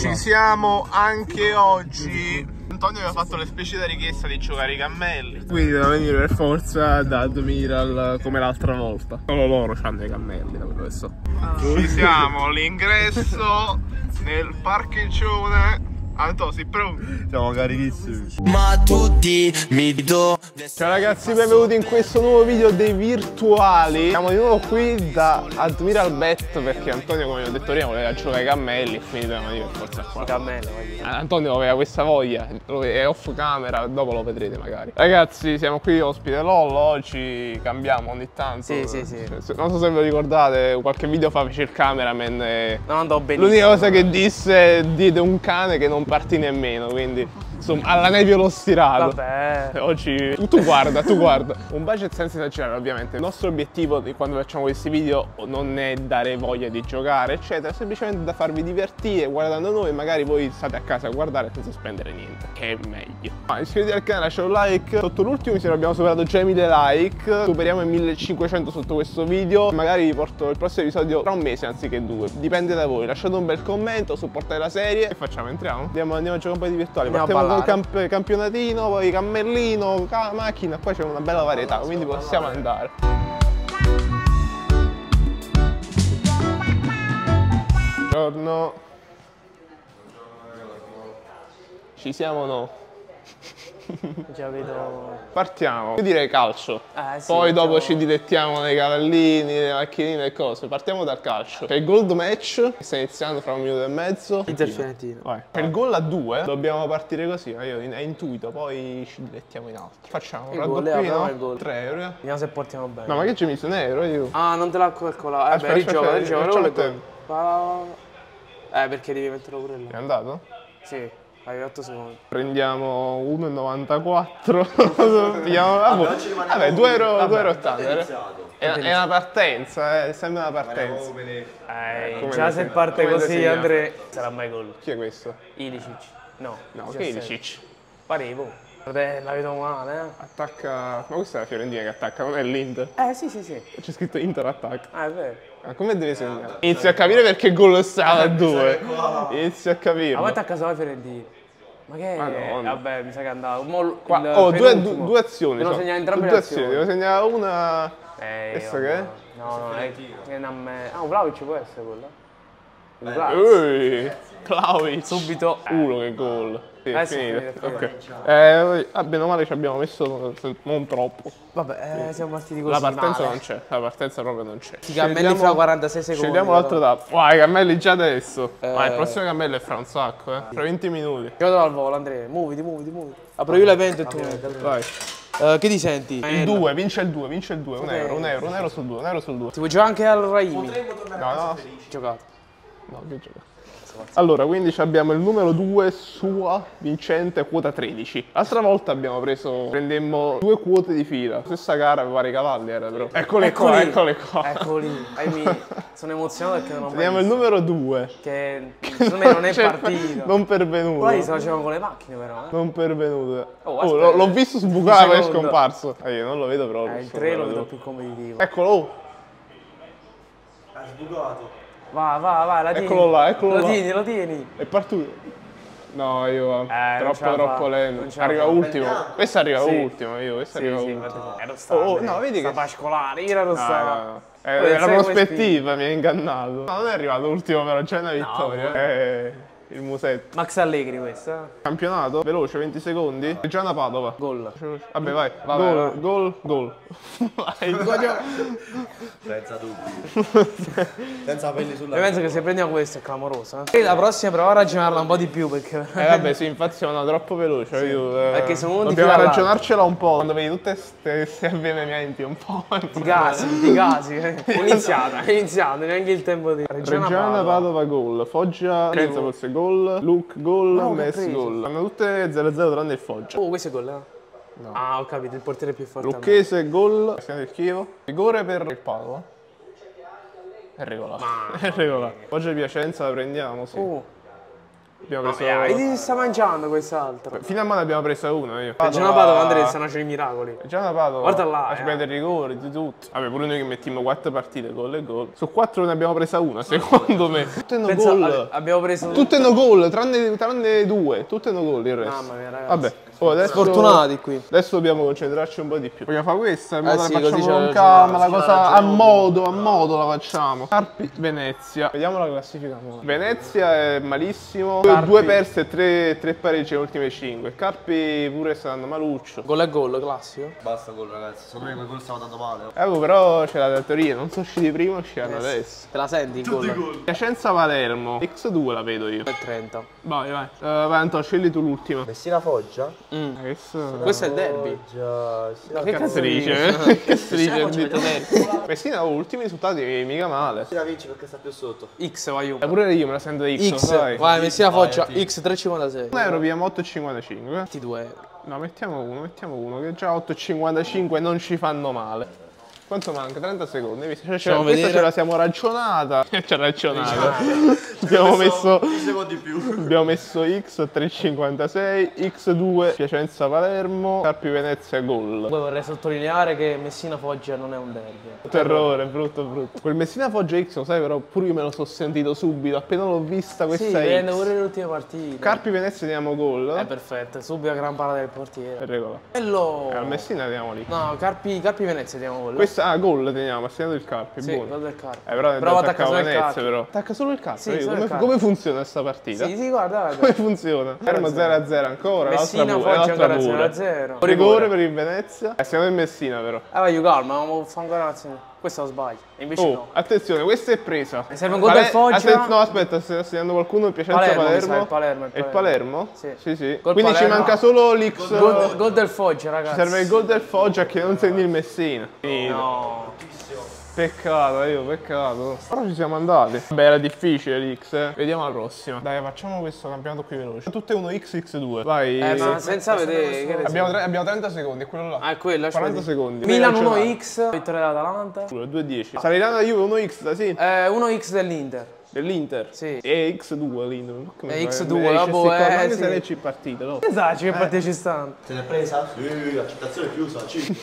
Ci siamo anche oggi. Antonio aveva fatto l'esplicita richiesta di giocare i cammelli, quindi devono venire per forza da Admiral come l'altra volta. Solo loro hanno i cammelli, da quello che so. Ci siamo, l'ingresso nel parcheggione. Anto, sei pronto? Siamo carichissimi. Ma tutti mi do. Ciao ragazzi, benvenuti in questo nuovo video dei virtuali. Siamo di nuovo qui da Admiral Bet perché Antonio, come ho detto prima, voleva giocare ai cammelli e quindi dobbiamo venire per forza qua. Cammello, Antonio aveva questa voglia, è off camera, dopo lo vedrete magari. Ragazzi, siamo qui ospite Lollo, oggi cambiamo ogni tanto. Sì. Non so se ve lo ricordate, qualche video fa fece il cameraman e non andò benissimo. l'unica cosa che disse, diede un cane che non partì nemmeno, quindi insomma alla neve l'ho stirato. Vabbè. Oggi tu guarda. Un budget senza esagerare, ovviamente. Il nostro obiettivo di quando facciamo questi video non è dare voglia di giocare, eccetera, è semplicemente da farvi divertire guardando noi, magari voi state a casa a guardare senza spendere niente, che è meglio. Iscrivetevi al canale, lasciate un like. Sotto l'ultimo video abbiamo superato già i 1000 like, superiamo i 1500 sotto questo video. Magari vi porto il prossimo episodio tra un mese anziché 2, dipende da voi. Lasciate un bel commento, supportate la serie. E facciamo? Entriamo? Andiamo a giocare un po' di virtuali. Partiamo con campionatino, poi cammellino, macchina, poi c'è una bella varietà, quindi possiamo andare. Buongiorno. Ci siamo o no? Già vedo. Partiamo. Io direi calcio. Sì, poi dopo ci dilettiamo nei cavallini, le macchinine e cose. Partiamo dal calcio. C'è il gold match che sta iniziando fra un minuto e mezzo. Inter Fiorentina. Vai. Per il gol a 2 dobbiamo partire così. Io è intuito, poi ci dilettiamo in altro. Facciamo un raddoppino. 3 euro. Vediamo se portiamo bene. No, ma che ci hai messo in euro io? Ah, non te l'ha calcolato. Beh, rigioca. Perché devi metterlo pure là. È andato? Sì, hai 8 secondi. Prendiamo 1,94. Vabbè, 2,80 €. È una partenza, sembra una partenza. Già se parte così, Andrea, sarà mai gol. Chi è questo? Ilicic. No, che è Ilicic? Parevo. Fratello, la vedo male, Attacca. Ma questa è la Fiorentina che attacca, non è l'Inter? Sì. C'è scritto Inter attacca. È vero. Ma come deve segnare? Inizio a capire perché gol stava a 2. Inizio a capire. Ma attacca solo la Fiorentina. Ma che vabbè, mi sa che è andato. Due azioni. Devo segnare entrambe le azioni. Devo segnare una. Questo che è? No, è a me. Vlahovic può essere quello. Vlahovic. Subito. Uno che gol. Sì, è finito. Ok. Bene o male ci abbiamo messo non troppo. Vabbè, siamo partiti così. La partenza male. non c'è, la partenza proprio non c'è. I cammelli fra 46 secondi. Scegliamo l'altro tappo. Vai, i cammelli già adesso. Il prossimo cammello è fra un sacco, Fra 20 minuti. Io do al volo, Andrea. Muoviti. Apro io l'evento e tu. Vai. Che ti senti? Il 2, vince il 2. Un euro sul 2, Ti vuoi giocare anche al Raimi? No. Giocato. No, che giocato. Allora, quindi abbiamo il numero 2 sua vincente quota 13. L'altra volta prendemmo 2 quote di fila. Stessa gara, vari cavalli era però. Eccoli qua. Eccoli. Sono emozionato perché non ho mai Vediamo il numero 2. Che secondo me non è partito. Non pervenuto. Poi se lo facevano con le macchine però. Non pervenuto. L'ho visto sbucare ma è scomparso. Io non lo vedo proprio. Il 3 lo vedo più competitivo. Eccolo. Ha sbucato. Va, la tieni. Eccolo là. Lo tieni. È partito. No, io troppo lento. Arriva fa. ultimo. Questo arriva ultimo, Questo arriva ultimo. No, vedi che pascolare, io ero no. La prospettiva mi ha ingannato. No, non è arrivato ultimo, però c'è una vittoria. Il musetto. Max Allegri questo. Campionato, veloce, 20 secondi. Reggiana Padova. Gol. Vabbè, vai. Gol. Vai. Senza dubbio. Senza pelli sulla. Io penso che se prendiamo questo è clamoroso. La prossima proviamo a ragionarla un po' di più perché. Vabbè, sì, infatti siamo troppo veloci. Perché sono uno dobbiamo ragionarcela un po'. Quando vedi tutte queste avvenimenti un po'. Di casi. È iniziato, neanche il tempo di. Reggiana Padova gol. Foggia Renzo forse gol. Luke gol. Messi gol. Hanno tutte 0-0 tranne il Foggia. Questo è gol, No. Ho capito, il portiere più forte. Lucchese gol. Del Chievo. Rigore per il Padova. È regolare. Foggia Piacenza la prendiamo, sì. Abbiamo preso... Vedi si sta mangiando quest'altro. Fino a mano abbiamo preso uno io. Già una Padova, Andrea, stanno facendo i miracoli. Già una Padova. Guarda là, a prendere i rigori, di tutto. Vabbè, pure noi che mettiamo 4 partite, gol e gol. Su 4 ne abbiamo presa una, secondo me. Tutte hanno gol. Abbiamo preso... Tutte hanno gol, tranne 2. Tutte hanno gol il resto. Mamma mia, ragazzi. Vabbè. Adesso, Sfortunati qui. Adesso dobbiamo concentrarci un po' di più. Vogliamo fare questa? In modo sì, la così facciamo con ce calma, la la cosa a modo la facciamo. Carpi, Venezia. Vediamo la classifica. Venezia è malissimo. 2 perse e 3 pareggi nelle ultime 5. Carpi pure stanno maluccio. Gol e gol, classico. Basta gol ragazzi, secondo me quei gol stiamo andando male. Però c'è la teoria, non sono usciti prima, usciranno adesso. Te la senti il gol? Piacenza Palermo. X2 la vedo io. 30. Vai. Vai Antonio, scegli tu l'ultima. Messina Foggia? Questo è il derby. Foggia. Che cazzo dice? dice? Che si dice il dito derby? Messina ha ultimi risultati mica male. Messina vince perché sta più sotto. X vai io. Pure io me la sento di X, X. Vai, Messina Foggia. X 3,56. 1 euro pigliamo 8,55. 22 euro. No, mettiamo uno, che già 8,55 non ci fanno male. Quanto manca? 30 secondi. Questa ce la siamo ragionata. Abbiamo messo secondi più. Abbiamo messo X 3,56, X2 Piacenza Palermo, Carpi Venezia gol. Poi vorrei sottolineare che Messina Foggia non è un derby. Terrore, brutto. Quel Messina Foggia X, lo sai, però pure io me lo sono sentito subito, appena l'ho vista questa Sì, X. prende pure le ultime partite. Carpi Venezia diamo gol. Perfetto, subito la gran parata del portiere. È regola. Bello! Al Messina diamo lì. No, Carpi Venezia diamo gol. Gol teniamo, stiamo il Carpi, Sì, buono. gol del Carpi. Però Prova attacca attacca solo il Venezia Carpi. però. Attacca solo il Carpi. Sì, solo il Carpi. Come funziona questa partita? Sì, guarda. Come funziona? Fermo 0-0 ancora, Messina Foggia ancora 0-0. Rigore per il Venezia. Siamo in Messina però. Vai, calma, non fa ancora l'azione. Questo lo sbaglio. E invece no. Attenzione, questa è presa. Mi serve un gol del Foggia. No, aspetta, sta segnando qualcuno il Piacenza Palermo. Il Palermo? Sì. Quindi Palermo. Ci manca solo l'X. Gol del Foggia, ragazzi. Ci serve il gol del Foggia che non segni il Messina. No. Peccato. Però ci siamo andati. Beh, era difficile l'X, Vediamo la prossima. Dai, facciamo questo campionato qui veloce. Tutte uno X2. Vai. Ma senza vedere. Che abbiamo 30 secondi, è quello là. Ah, è quello. 40 secondi. Milan 1X, vittoria dell'Atalanta. 2-10. Salernitana Juve 1X, sì. 1X dell'Inter. Dell'Inter? Sì. E X2 l'Inter. E X2, vabbè. Anche se lei ci partita, no? Esatto, che partite ci stanno. Se l'è presa? Sì, accettazione chiusa,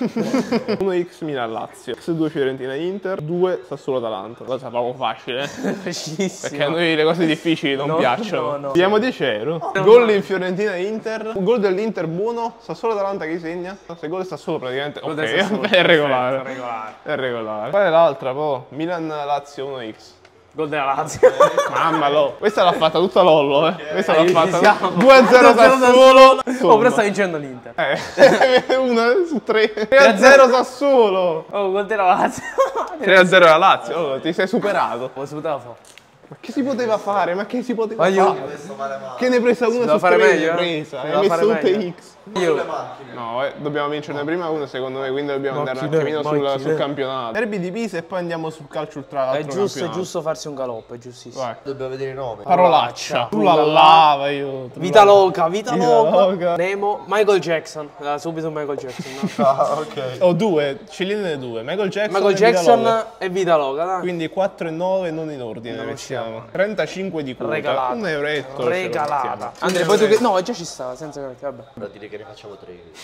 1X Milan Lazio, X2 Fiorentina Inter, 2 Sassuolo Atalanta. Cosa proprio facile, Facilissimo. Perché a noi le cose difficili non piacciono. No. Diamo 10 euro. Gol in Fiorentina Inter, un gol dell'Inter buono, Sassuolo Atalanta chi segna? Se gol è Sassuolo praticamente. Ok, è regolare. È regolare. Qual è l'altra po'? Milan Lazio 1X. Gol della Lazio. Mamma lo. Questa l'ha fatta tutta Lollo, eh. Questa l'ha fatta. Siamo. 2-0 Sassuolo. Oh, però sta vincendo l'Inter. 1 su 3. 3-0 Sassuolo. Oh, gol della Lazio. 3-0 la Lazio. Oh, ti sei superato. Ho saputo fare. Ma che si poteva fare? Io. Che ne hai presa una su fare 3? meglio, Hai messo tutte X. Io. No, dobbiamo vincerne prima una secondo me, quindi dobbiamo andare un attimino sul campionato. Derby di Pisa e poi andiamo sul calcio ultra. È giusto farsi un galoppo, è giustissimo. Vai. Dobbiamo vedere i nomi. Parolaccia. Tu la lava io. Vita loca. Nemo, Michael Jackson. Subito Michael Jackson. No? Ah, ok. Ho due, scegliene due. Michael Jackson e Vita loca, dai. Quindi 4 e 9 non in ordine. Mettiamo. 35 di quota. Regalata. Un euretto. Regalata. Andrea, poi tu che. No, già ci sta, senza vabbè. Da dire che ne facciamo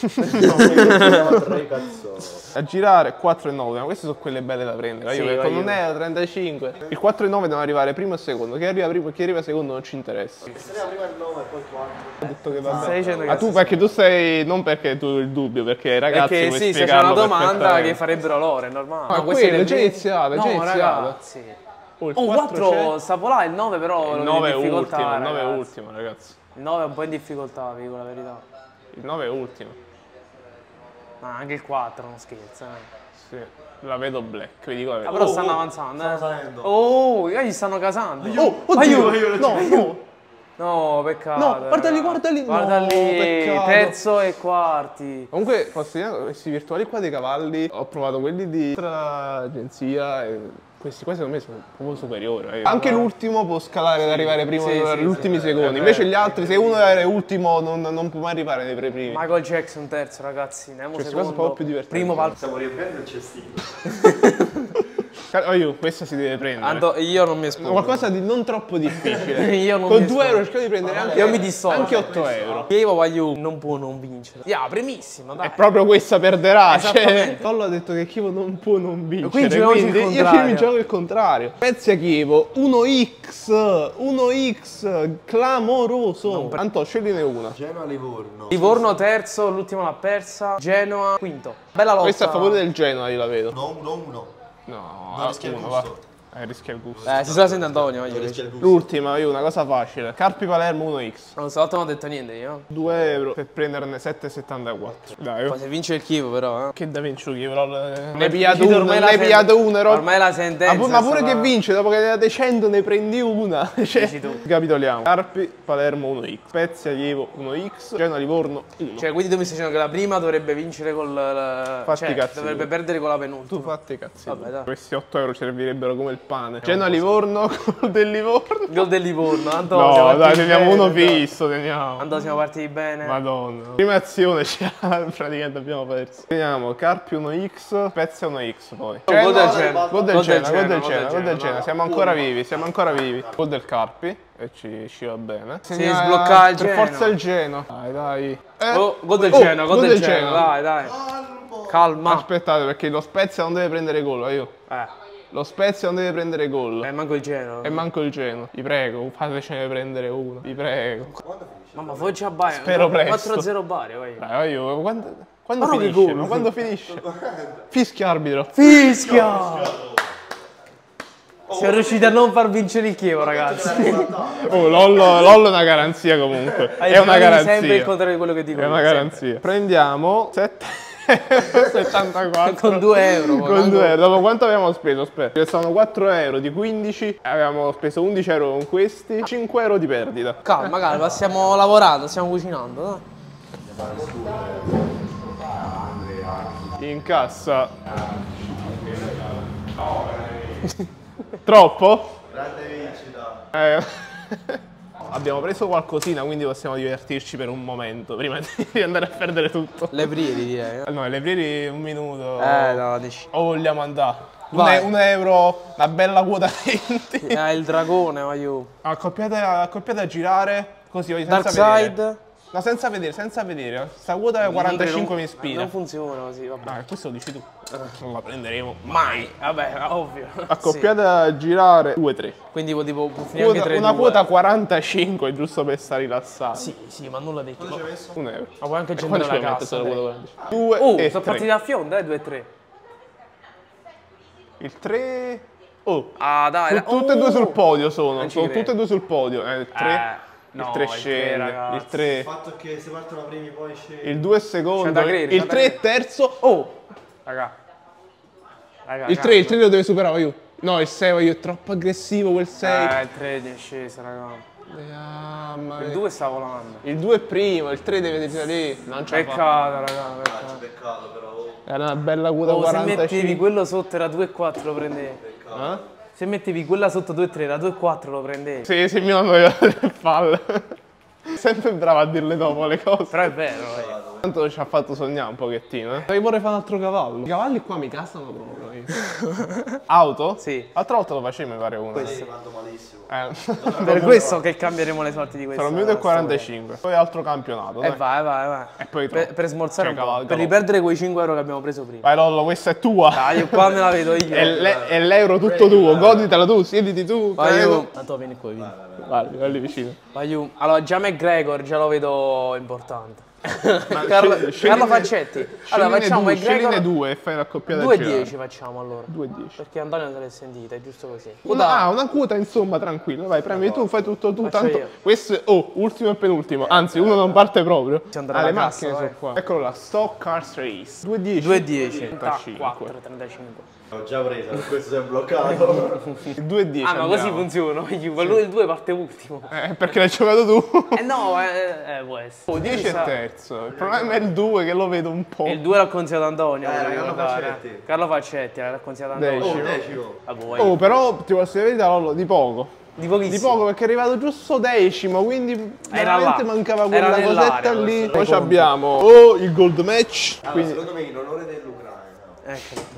3. 3 cazzoni. A girare 4 e 9, ma queste sono quelle belle da prendere. Sì, Io non è la 35. Il 4 e 9 devono arrivare primo e secondo. Chi arriva primo e chi arriva secondo non ci interessa. Se ne prima il 9 e poi il 4. Ho detto che va Stai bene. dicendo che Ma tu perché tu sei. Non perché tu hai il dubbio, perché ai ragazzi. Perché vuoi sì, se c'è spiegarlo una domanda perfettamente. che farebbero loro, è normale. Ma No, questi quello è le- già iniziato, è già No, iniziato. ragazzi. Oh, il 4 sta là, il 9 però Il in 9 è difficoltà, ultimo, il 9 è ragazzi. ultimo, ragazzi. Il 9 è un po' in difficoltà, vi dico la verità. Il 9 è ultimo. Ma anche il 4, non scherza. Sì, la vedo black, vi dico la verità. Però stanno avanzando, Stanno salendo. Oh, gli stanno casando. Oh, oddio, no. No, peccato. No, guarda lì, raga. guarda lì. Guarda No, lì, peccato. terzo e quarti. Comunque, posso dire, questi virtuali qua dei cavalli, ho provato quelli di altra agenzia e questi qua secondo me sono proprio superiori. Anche l'ultimo può scalare ad arrivare primo Sì, negli sì, ultimi secondi, invece gli altri, se uno è ultimo non può mai arrivare nei pre primi. Michael Jackson terzo, ragazzi. Nemo Queste secondo. cose sono un po' più divertenti. Primo palco. Stiamo riempiendo il cestino. questa si deve prendere. Io non mi espongo. Qualcosa di non troppo difficile. Io non Con mi 2 euro espongo. cerchiamo di prendere anche, Io mi dissocio. anche 8 euro. Io voglio non può non vincere. Primissima, dai. E proprio questa perderà. Cioè, Esattamente. Tollo ha detto che Chievo non può non vincere. Quindi giochiamoci il io contrario. mi gioco il contrario. Spezia Chievo 1x clamoroso. Anto, scegliene una. Genoa Livorno. Livorno terzo, l'ultimo l'ha persa. Genoa quinto. Bella lotta. Questa è a favore del Genoa, io la vedo. No, uno. No, No, rischia il uno, gusto. va. Rischia il gusto. Si sta sentendo Antonio. Non rischia il gusto. L'ultima, io una cosa facile. Carpi Palermo 1x. Non so, non ho detto niente io. 2 euro per prenderne 7,74. Dai, Poi se vince il Chievo però, che da vince Chievo? Ne Ne pigliato uno, ero... Ormai la sentenza. Ma pure che vince, dopo che ne date 100 ne prendi una. Cioè, Dici tu. capitoliamo. Carpi, Palermo 1x. Spezia, Chievo 1x. Genoa, Livorno 1. Cioè, quindi tu mi stai dicendo che la prima dovrebbe vincere Fatti i cazzi dovrebbe tuoi. perdere con la Tu penultima. fatti i cazzi. Vabbè, dai. Questi 8 euro servirebbero come il pane. Genoa, Livorno, gol del Livorno. Gol del Livorno, Antonio. siamo No, dai, partiti teniamo bene, uno dai. fisso, teniamo. Antonio, siamo partiti bene. Madonna. Prima azione praticamente abbiamo perso. Teniamo Carpi 1x, Spezia 1x poi. Gol del Genoa. Gol del Genoa, gol del Genoa, gol del Genoa. Genoa. Siamo ancora vivi, siamo ancora vivi. Gol del Carpi e ci va bene. sblocca il Per Genoa. forza il Genoa. Dai, dai. Gol del Genoa, gol del Genoa. Dai. Calma. Aspettate perché lo Spezia non deve prendere gol, io. Lo Spezia non deve prendere gol. Manco il Genoa. E manco il Genoa. Vi prego, fatecene prendere uno. Vi prego. Mamma, foggia a Bari. Spero presto. 4-0 Bari, vai. Dai, io. Quando Ma no, che finisce? gol. Ma quando finisce? Fischia arbitro. Fischia! Siamo riusciti a non far vincere il Chievo, ragazzi. Oh, Lollo è una garanzia comunque. È una Sempre il garanzia. contrario di quello che dico. È una io, garanzia. Prendiamo 74 Con 2 euro. con 2 euro. Dopo quanto abbiamo speso? Aspetta, sono 4 euro di 15. Abbiamo speso 11 euro con questi. 5 euro di perdita. Calma, calma, stiamo lavorando, stiamo cucinando. In cassa. Troppo? Grande vincita. Abbiamo preso qualcosina, quindi possiamo divertirci per un momento prima di andare a perdere tutto. Le briri, direi. No, le priori un minuto. No, dici. O vogliamo andare? Vai. Un euro, una bella quota 20. Il dragone, voglio. Accoppiate a girare, così senza Dark vedere. Side. No, senza vedere. Sta quota 45 mi ispira. Non funziona così, vabbè. Ah, questo lo dici tu. Non la prenderemo. Mai. Vabbè, ovvio. Accoppiate a girare 2-3. Quindi tipo può finire anche 3 Una quota 45, giusto per stare rilassati. Sì, ma nulla detto. Un euro. Ma puoi anche E accendere quanto ci la mette cassa. solo dai. quota 45? 2 e Sono 3. partiti a fionda, 2-3. Il 3... Oh, Dai. tutte e due sul podio sono. Non ci Sono credo. tutte e due sul podio. Il 3... no, il 3 il tre, scende. ragazzi. Il 3... Il fatto che se partono primi poi scende. Il 2 è secondo. C'è da credere, Il c'è da 3 è credere. terzo. Raga, Il 3 lo deve superare io. No, il 6 è troppo aggressivo quel 6. il 3 è sceso, raga. Mamma Il mia. 2 sta volando. Il 2 è primo, il 3 deve tirare lì. Non ce la fa. Peccato, raga, peccato. Peccato però. Era una bella quota Se 45. mettevi quello sotto era 2-4 lo prendevi. Eh? Se mettevi quella sotto 2-3 era 2-4 lo prendevi. Sì, sì, Milano aveva le palle. Sempre bravo a dirle dopo le cose. Però è vero, Tanto ci ha fatto sognare un pochettino, Io vorrei fare un altro cavallo. I cavalli qua mi casano proprio. Auto? Sì. L'altra volta lo facevo, mi pare uno. Sì, mando malissimo. Per questo che cambieremo le sorti di questa. Sarà un minuto e 45. Poi altro campionato, dai. Vai. E poi Per smorzare un po'. cavallo. Per riperdere quei 5 euro che abbiamo preso prima. Vai Lollo, questa è tua. Dai, io qua me la vedo io. È l'euro tutto tuo, goditela tu, siediti tu. Vai prego. io. Tanto vieni qua, vieni. Vai lì vicino. Vai io. Allora, già McGregor già lo vedo importante. Carlo Faccetti. Allora facciamo scegliene McGregor 2 e fai la accoppiata 2-10 facciamo allora. 2-10. Perché Antonio se l'è sentita, è giusto così. Una quota insomma, tranquillo. Vai, premi tu, fai tutto tu. Faccio Tanto io. questo è ultimo e penultimo. Anzi, uno non parte proprio. andare Le alla macchine cassa, sono qua. Eccolo là, Stock Cars Race. 2-10. 2-10. 35. 4-35. L'ho già presa, per questo si è bloccato. Il 2-10. Ah, ma così andiamo. funziona. Lui il 2 parte ultimo. Perché l'hai giocato tu. No, può essere. 10 è terzo. Il problema è il 2 che lo vedo un po'. Il 2 l'ha consigliato Antonio. voglio Carlo ricordare. Faccetti. Carlo Faccetti l'ha consigliato Antonio. Decimo. Decimo. Ah, vuoi? Oh, però ti posso dire la verità, Lollo, di poco. Di pochissimo. Di poco perché è arrivato giusto decimo, quindi Era veramente là. mancava Era quella nell'aria, cosetta lì. questo. Poi ci abbiamo il gold match. Allora, Quindi secondo me in onore dell'Ucraina. Eccolo.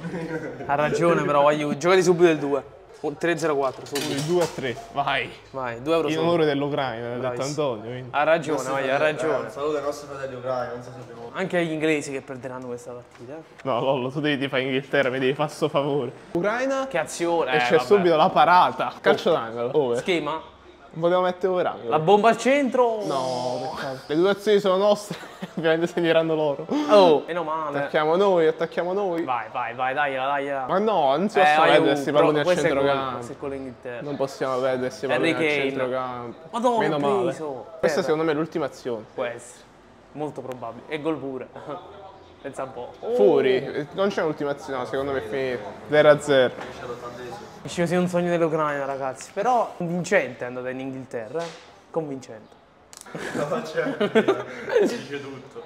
Ha ragione però, voglio giocati subito il 2. 3-0-4 subito. 2-3, vai. Vai, 2 euro In solo. onore dell'Ucraina, ha detto Bravissimo. Antonio. Quindi. Ha ragione, voglio, ha ragione. Saluto ai nostri fratelli ucraini, non so se abbiamo... Anche agli inglesi che perderanno questa partita. No, Lollo, tu devi fare Inghilterra, mi devi fare sto favore. Ucraina Che azione! e c'è vabbè. subito la parata. Calcio d'angolo. Over. Schema? Non potevamo mettere over angolo. La bomba al centro? No, peccato. Le due azioni sono nostre, ovviamente segneranno loro. Oh, meno male. Attacchiamo noi, attacchiamo noi. Vai, dagliela. Ma no, non si possono perdere questi palloni a centrocampo. Questo è con l'Inghilterra. Non possiamo perdere questi palloni a Harry Kane. centrocampo. Madonna, Meno ha male. preso. Questa secondo me è l'ultima azione. Può essere. Molto probabile. E gol pure. Pensa un po'. Fuori, non c'è un'ultima azione, no, secondo me è finita. 0-0. Dicevo sia un sogno dell'Ucraina, ragazzi. Però convincente è andata in Inghilterra. Convincente. Dice tutto.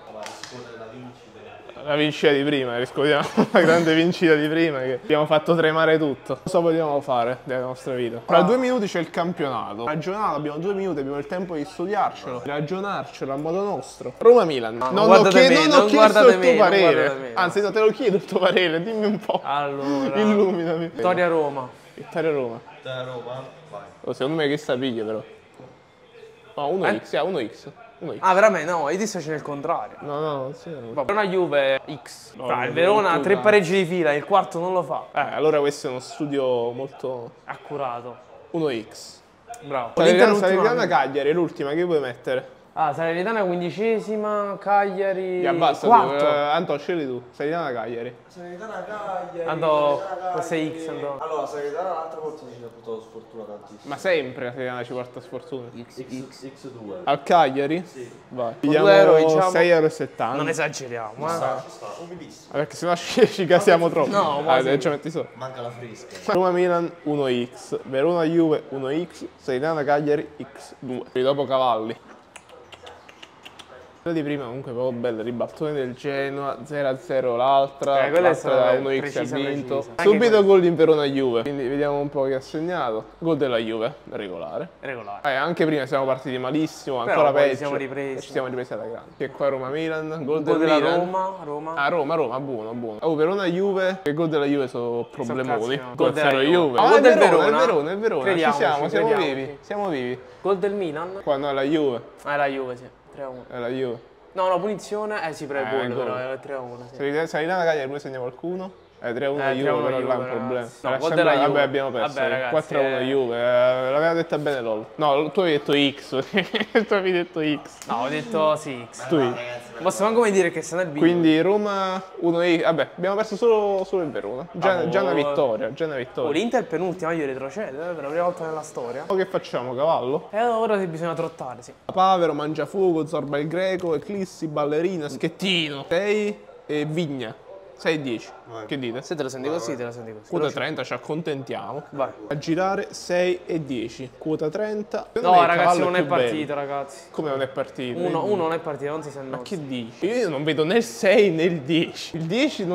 La vincita di prima, riscontriamo la grande vincita di prima che abbiamo fatto tremare tutto. Cosa vogliamo fare della nostra vita? Fra 2 minuti c'è il campionato. Ragionato, abbiamo 2 minuti, abbiamo il tempo di studiarcelo, ragionarcelo a modo nostro. Roma-Milan. No, non ho guardate me, chiesto non il guardate tuo me, non guardate parere. me. Anzi, no, te lo chiedo il tuo parere, dimmi un po'. Allora. Illuminami. Vittoria-Roma. Italia-Roma. Da Roma, vai. Oh, secondo me che sta piglia però. No, 1x, 1x. 1x. Ah, veramente? No, io ti sto facendo il contrario. No, sì. Verona Juve X. No, Fra il no, Verona tu 3 dai. pareggi di fila, il quarto non lo fa. Allora questo è uno studio molto... Accurato. 1x. Bravo. L'Inter l'ultimo Salernitana anno. Cagliari, l'ultima, che vuoi mettere? Ah, Salernitana 15esima, Cagliari Ya basta, quarto. Anto, scegli tu. Salernitana Cagliari. Salernitana Cagliari. Andò, Salernitana questa è Cagliari. X, andò. Allora, Salernitana l'altra volta ci ha avuto sfortuna tantissimo. Ma sempre la Salernitana ci porta sfortuna. X2. Al Cagliari? Sì. Vai. 2 euro, Pigliamo diciamo. 6,70 Non euro. esageriamo, Ci sta, umilissimo. Perché sennò ci casiamo troppo. No, ma sì. ci metti sopra. Manca la fresca. Roma-Milan 1x, Verona-Juve 1x, Salernitana-Cagliari x2. E dopo cavalli. Quella di prima comunque proprio bella, ribaltone del Genoa, 0-0 l'altra, quella è l'altra stata da 1x precisa, ha vinto. precisa. Anche Subito quella. gol in Verona-Juve, quindi vediamo un po' chi ha segnato. Gol della Juve, regolare. Regolare. Anche prima siamo partiti malissimo, Però ancora poi peggio. siamo ripresi. E ci siamo ripresi alla grande. Che qua Roma-Milan, gol Gol del della Milan. Roma. Ah, Roma, buono, buono. Oh, Verona-Juve, che gol della Juve sono problemoni. cazzi, no. Gol Gol della 0 Juve. Juve. Ma Ah, gol è del Verona, Verona? è Verona, è Verona. Ci Crediamoci, siamo crediamoci. vivi, siamo vivi. Gol del Milan. Qua no, è la Juve, Ah, la Juve, sì. 3-1. è la Juve. No, punizione. Sì, però è buono, gol. però è 3-1. Sì. Salernitana Cagliari pure segna qualcuno. 3-1 3-1 Juve, però là è un Juve, problema. ragazzi. No, Lascia gol della andare, Juve. vabbè, abbiamo perso. Vabbè, ragazzi, 4-1 Juve, l'aveva detta bene LOL. No, tu avevi detto X, tu avevi detto X. No, ho detto sì. X. Tu X. Non posso manco mai dire che se no è il video. Quindi Roma 1x, vabbè, abbiamo perso solo il Verona. Già una vittoria, Oh, vittoria. l'Inter penultima, io retrocede per la prima volta nella storia. Che facciamo, cavallo? E ora bisogna trottare, sì. Pavero, Mangiafuoco, Zorba il Greco, Eclissi, Ballerina, Schettino, 6 e Vigna. 6-10. Che dite? Se te lo senti così, te lo senti così. Quota 30, ci accontentiamo. Vai. A girare 6 e 10. Quota 30. No, ragazzi, non è partito, ragazzi. Come non è partito? Uno non è partito, non si sente. Ma che dici? Io non vedo né il 6 né il 10. Il 10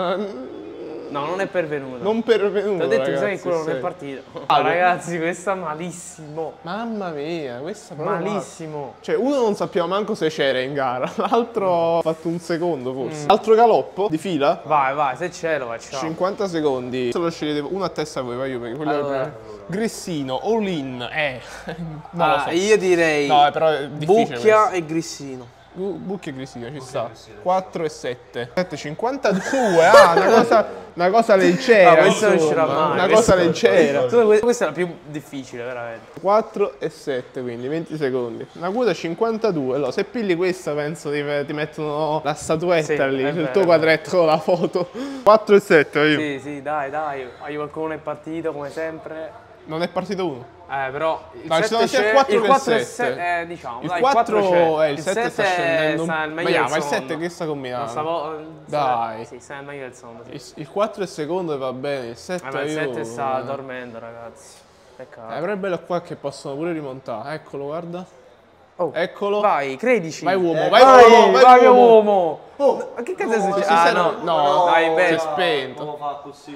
No, non è pervenuto. non pervenuto. Ti ho detto, ragazzi, sai che quello non è il 6. partito. Ah, Ragazzi, questa malissimo. Mamma mia, questa proprio Malissimo. Cioè, uno non sappiamo manco se c'era in gara, l'altro ha fatto un secondo forse. Altro galoppo di fila, Vai, se c'è lo facciamo. 50 secondi. Solo scegliete uno a testa voi, vai io, perché quello Allora. è Grissino, all in, non lo so. Io direi No, però è difficile Bucchia e Grissino. Bucchi e Grissino ci sta. 4 e 7. 7,52. Una cosa leggera. Questo non insomma, uscirà mai. Una questo- cosa leggera. Questa è la più difficile, veramente. 4 e 7, quindi 20 secondi. Una quota 52. Allora, se pigli questa, penso ti mettono la statuetta Sì, lì, è sul vero. tuo quadretto con la foto. 4 e 7, io. Sì, dai. Hai qualcuno è partito, come sempre. Non è partito uno. Però il No, ci 7 sono sia c'è, 4 il che 4 e 7. 7, diciamo. Il dai, 4 c'è. il 7 sta scendendo. sta al meglio Ma del il 7 secondo. che sta combinando? Dai. Dai. Sì, sta al meglio del secondo. Sì. Il 4 è secondo e va bene, il 7 Ma il io... 7 sta dormendo, ragazzi. Peccato. Però è bello qua che possono pure rimontare. Eccolo, guarda. Oh, Eccolo. Vai, credici. Vai uomo, vai uomo. Ma che cazzo è successo? si Ah, sente- no. no, Dai, si bene. è spento. Come fa così?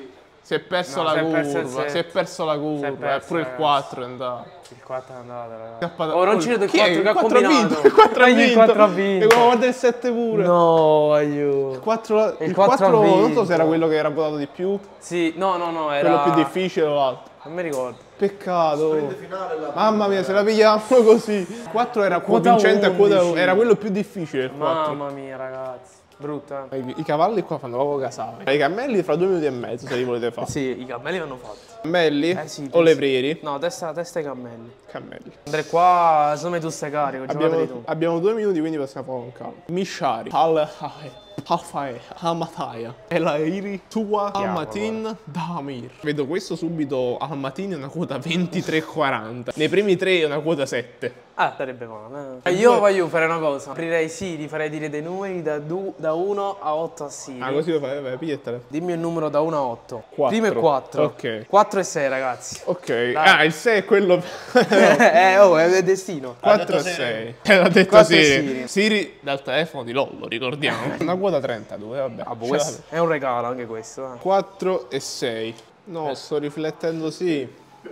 Si è perso No, la si è perso il curva, set. si è perso la Si è curva, perso, pure il ragazzi. 4 è andato. Il 4 è andato, ragazzi. Scappato. Oh, non ci vedo il Chi è? 4 che ha 4 ha combinato. vinto, il 4 ha Il vinto. 4 ha vinto. E guarda il 7 pure. No, aiuto. Il 4, Il 4 ha non so vinto. se era quello che era votato di più, Sì, no, era... quello più difficile o l'altro. Non mi ricordo. Peccato. Mamma mia, se la pigliamo così. Il 4 era Quota vincente a quota 11. era quello più difficile il 4. Mamma mia, ragazzi. Brutta, eh? I cavalli qua fanno proprio casare. I cammelli fra 2 minuti e mezzo se li volete fare. Sì, i cammelli vanno fatti. Cammelli? Sì, O penso. le prieri? No, testa ai cammelli. Cammelli. Andrei qua, secondo me tu stai carico, giocateli tu. Abbiamo 2 minuti, quindi possiamo fare con calma. Mishari, Al-Fae, Al-Mataya, El-Airi, Tua, Al-Matin, Damir. Vedo questo subito. Al-Matin è una quota 23,40. Nei primi 3 è una quota 7. Ah, sarebbe male. Io voglio fare una cosa. Aprirei Siri, farei dire dei numeri da 1 a 8 a Siri. Ah, così lo fai, vabbè, pigliatela. Dimmi un numero da 1 a 8. 4. Primo è 4. Ok. 4 e 6, ragazzi. Ok. Ah, il 6 è quello. Oh, è destino. 4 e 6. L'ha detto 4 e Siri. Siri. Siri dal telefono di Lollo, ricordiamo. Una quota 32, vabbè. Ah, boh, Ce la- questo è un regalo anche questo. 4 e 6. No, sto riflettendo sì.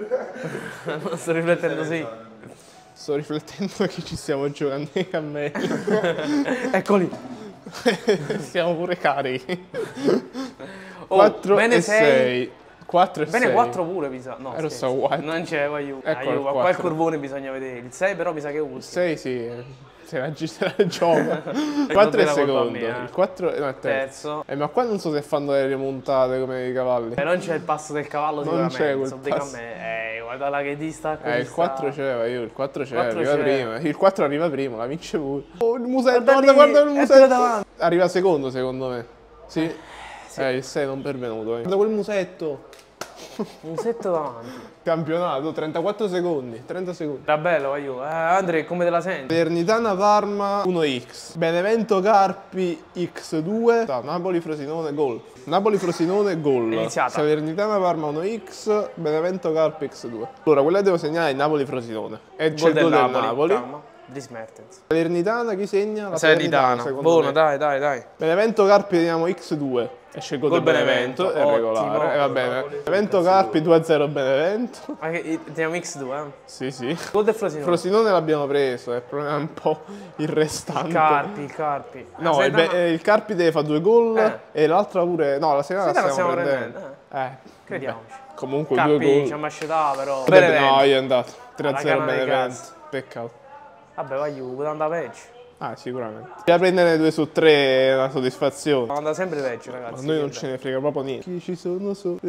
Sto riflettendo sì. Sto riflettendo che ci stiamo giocando ai cammelli. Eccoli. Siamo pure carichi. Oh, 4 bene e 6. 6. 4 e 6. Bene 4 pure mi sa. No, Lo scherzo. so, guarda. Non c'è, voglio. Ecco il Qua il 4. curvone bisogna vedere. Il 6 però mi sa che è ultimo. 6 sì. Se la gioca. 4 è la colpa secondo. mia. Il 4 no, è terzo. Terzo. Ma qua non so se fanno le rimontate come i cavalli. Non c'è il passo del cavallo Non sicuramente. c'è quel sono dei passo. cammelli. Guarda la che distacco. Il 4 c'era, il 4 c'era, 4 arriva c'era. prima. Il 4 arriva prima, la vince pure. Oh, il musetto, Guarda guarda lì, il è musetto. davanti. Arriva secondo secondo me. Sì. Il 6 non pervenuto. Guarda quel musetto. Un setto davanti. Campionato, 34 secondi, 30 secondi. Era bello, voglio. Andrea, come te la senti? Salernitana Parma 1x. Benevento Carpi x2. Napoli Frosinone gol. Napoli Frosinone gol. Iniziata. Salernitana Parma 1x. Benevento Carpi x2. Allora, quella devo segnare è Napoli Frosinone. E c'è il gol del Napoli. Calma. Dries Mertens. Salernitana chi segna? La Salernitana. secondo Buono, me. dai. Benevento Carpi teniamo x2. Esce il gol Gol del Benevento, Benevento, è regolare. ottimo. Va bene. Benevento Carpi 2-0 Benevento. Teniamo X2, eh. Sì. Gol del Frosinone. Frosinone l'abbiamo preso, il problema è un po' il restante. Il Carpi. No, Salernitana- il Carpi deve fare 2 gol e l'altra pure. No, la seconda la Salernitana stiamo stiamo prendendo. Crediamoci. Comunque 2 Carpi gol. ci ha masciatato però. No, Benevento. è andato. 3-0 canna dei Benevento. cazzi. Peccato. Vabbè, voglio, poteva andare peggio. Sicuramente. Già prendere 2 su 3 è una soddisfazione. Poteva andare sempre peggio, Ma ragazzi. noi non ce ne frega proprio niente. Perché ci sono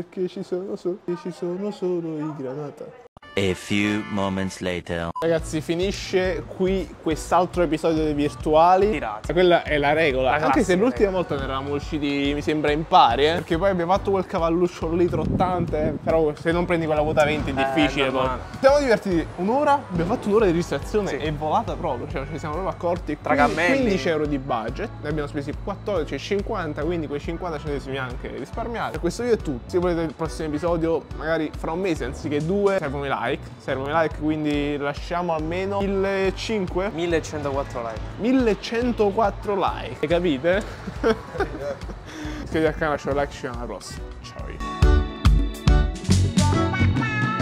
solo i Granata. A few moments later. Ragazzi, finisce qui quest'altro episodio dei virtuali. Tirati. Quella è la regola. La Anche se classica l'ultima volta ne eravamo usciti, mi sembra, in pari, Perché poi abbiamo fatto quel cavalluccio lì trottante. Però se non prendi quella quota 20 è difficile poi. normale. Siamo divertiti un'ora, abbiamo fatto un'ora di registrazione e volata proprio. Cioè, ci siamo proprio accorti. Tra cammelli. 15 euro di budget. Ne abbiamo spesi 14, 50, quindi quei 50 ce ne siamo anche risparmiati. Per questo video è tutto. Se volete il prossimo episodio, magari fra un mese anziché 2, servono i like, quindi lasciamo almeno 1500 1104 like. 1104 like, capite? Iscrivetevi al canale, lasciate like, ci vediamo alla prossima. Ciao.